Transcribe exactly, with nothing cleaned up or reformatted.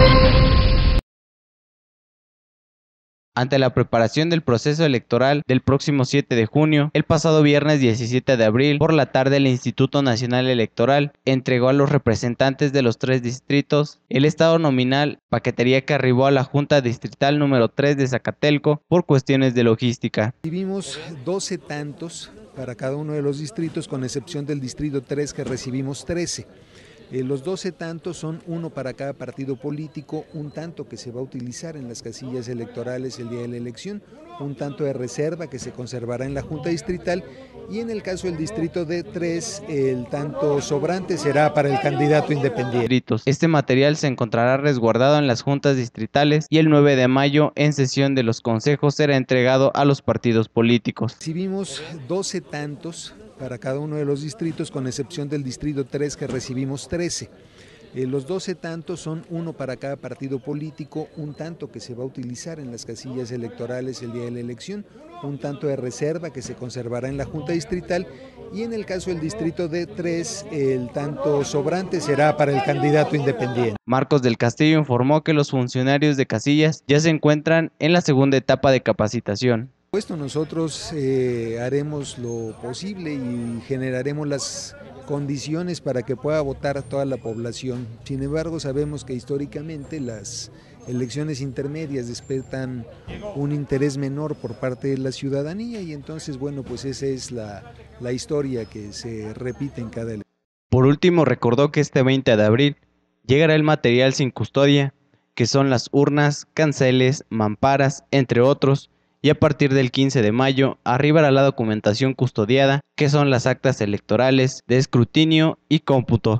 Ante la preparación del proceso electoral del próximo siete de junio, el pasado viernes diecisiete de abril, por la tarde, el Instituto Nacional Electoral entregó a los representantes de los tres distritos el estado nominal, paquetería que arribó a la Junta Distrital número tres de Zacatelco por cuestiones de logística. Recibimos doce tantos para cada uno de los distritos, con excepción del distrito tres, que recibimos trece. Eh, los doce tantos son uno para cada partido político, un tanto que se va a utilizar en las casillas electorales el día de la elección, un tanto de reserva que se conservará en la Junta Distrital, y en el caso del distrito D tres, el tanto sobrante será para el candidato independiente. Este material se encontrará resguardado en las juntas distritales y el nueve de mayo, en sesión de los consejos, será entregado a los partidos políticos. Recibimos doce tantos para cada uno de los distritos, con excepción del distrito tres, que recibimos trece. Eh, los doce tantos son uno para cada partido político, un tanto que se va a utilizar en las casillas electorales el día de la elección, un tanto de reserva que se conservará en la Junta Distrital, y en el caso del distrito D tres, el tanto sobrante será para el candidato independiente. Marcos del Castillo informó que los funcionarios de casillas ya se encuentran en la segunda etapa de capacitación. Puesto, nosotros eh, haremos lo posible y generaremos las condiciones para que pueda votar toda la población. Sin embargo, sabemos que históricamente las elecciones intermedias despiertan un interés menor por parte de la ciudadanía, y entonces, bueno, pues esa es la, la historia que se repite en cada elección. Por último, recordó que este veinte de abril llegará el material sin custodia, que son las urnas, canceles, mamparas, entre otros, y a partir del quince de mayo arribará la documentación custodiada, que son las actas electorales de escrutinio y cómputo.